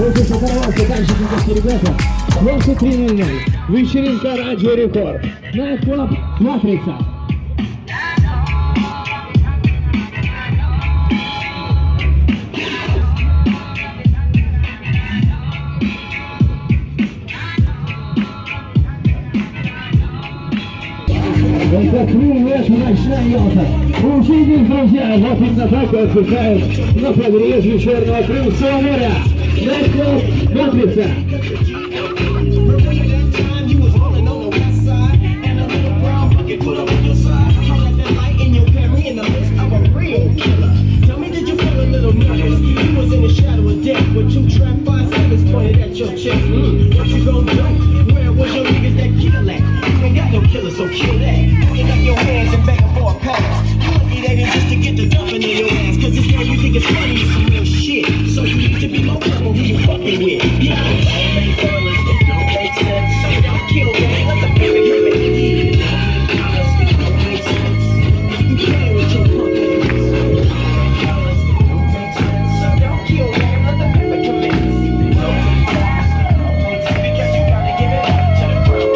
Хочется оторваться дальше, как ребята. 23:00. Вечеринка Радио Рекорд. Найт-клаб Матрица. Это привет, ночная елка. Учитесь, друзья, вот именно так отдыхает на побережье Черного Крымского моря. Найт-клаб Матрица. So kill that. Putting up your hands and begging for a pass. You lucky that ain't just to get the dumping in your ass. Cause this girl you think it's funny is some real shit. So you need to be more careful who you fucking with. Yeah, ain't fellas, it don't make sense. So don't kill that. Let the baby hit me. It don't make sense. You play with your punk ass. It don't make sense. So don't kill that. Let the baby come in. Because you gotta give it up to the crowd.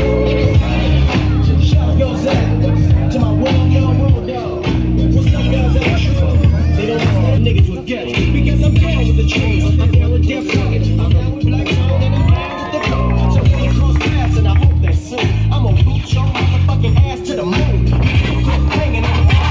To my world, yo, world, dog. What's up, guys? That's true. They don't want niggas with guts. Because I'm down with the chains. I'm down with Def Rocket. I'm down with Black Tone and I'm down with the code. So when we cross paths, and I hope that soon, I'm gonna boot your motherfucking ass to the moon. Hanging on the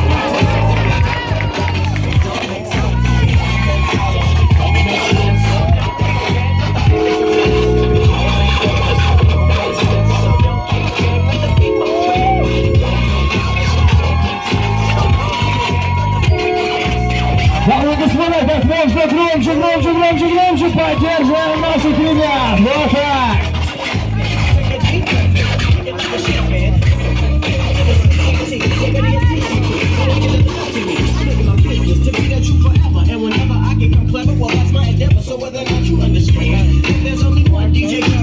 Дамы и господа, как можно громче, громче, громче, громче поддерживаем наших ребят. Вот так. And whenever I get clever, well, that's my endeavor. So whether or not you understand, there's only one DJ.